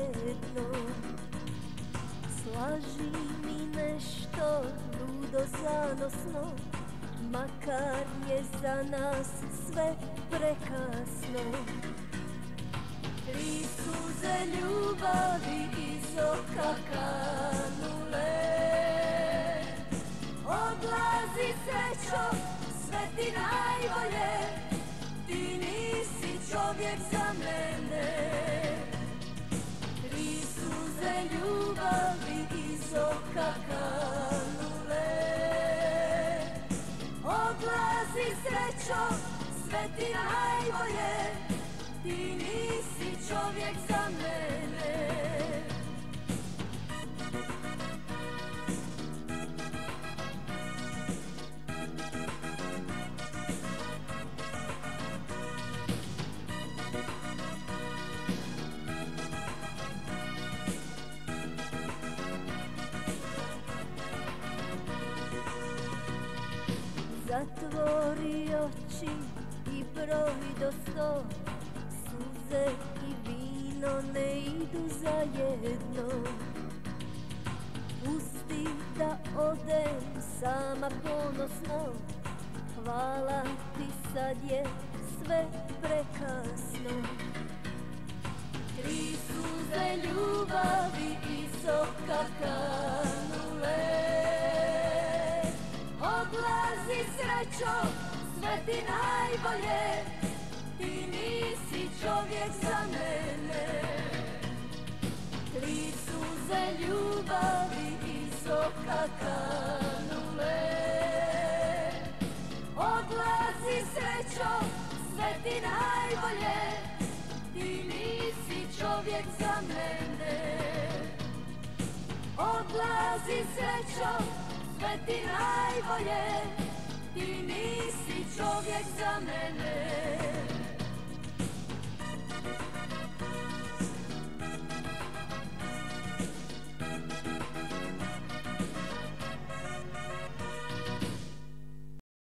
jedno. Slaži mi nešto ludo zanosno, makar je za nas sve prekasno. Tri suze ljubavi iz oka kanule. Odlazi srećo, sve ti najbolje, ti nisi čovjek za mene. Tri suze ljubavi iz oka kanule. Odlazi srećo, sve ti najbolje, ti nisi čovjek za mene. Zatvori oči i broj do 100, suze i vino ne idu zajedno. Pusti da odem sama ponosno, hvala ti, sad je sve prekasno. Tri suze ljubavi iz oka kanule. Odlazi srećo, sve ti najbolje, ti nisi čovjek za mene. Tri suze ljubavi iz oka kanule. Odlazi srećo, sve ti najbolje, ti nisi čovjek za mene. Odlazi srećo, sve ti najbolje, ti nisi čovjek za mene.